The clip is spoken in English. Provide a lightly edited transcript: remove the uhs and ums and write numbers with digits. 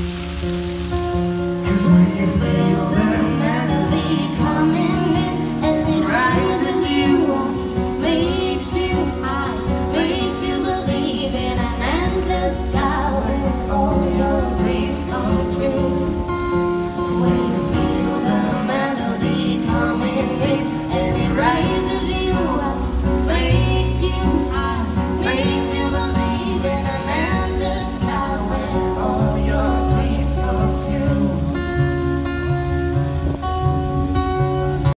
'Cause when you feel that melody coming in and it rises you up, makes you high, makes you believe in an endless sky where all your dreams come true.